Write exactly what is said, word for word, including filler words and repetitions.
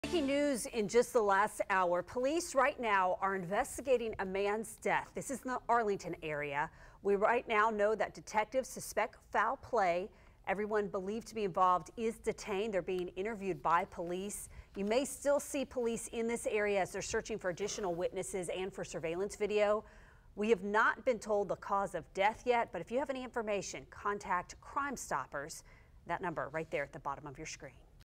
Breaking news in just the last hour. Police right now are investigating a man's death. This is in the Arlington area. We right now know that detectives suspect foul play. Everyone believed to be involved is detained. They're being interviewed by police. You may still see police in this area as they're searching for additional witnesses and for surveillance video. We have not been told the cause of death yet, but if you have any information, contact Crime Stoppers. That number right there at the bottom of your screen.